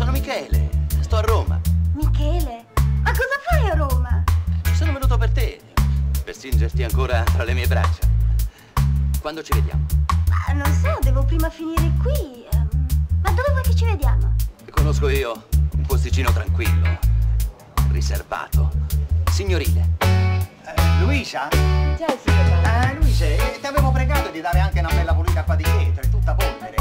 Sono Michele, sto a Roma. Michele? Ma cosa fai a Roma? Sono venuto per te, per stringerti ancora tra le mie braccia. Quando ci vediamo? Ma non so, devo prima finire qui. Ma dove vuoi che ci vediamo? Conosco io un posticino tranquillo, riservato, signorile. Luisa? Ciao, signora. Luisa, ti avevo pregato di dare anche una bella pulita qua di dietro, è tutta polvere.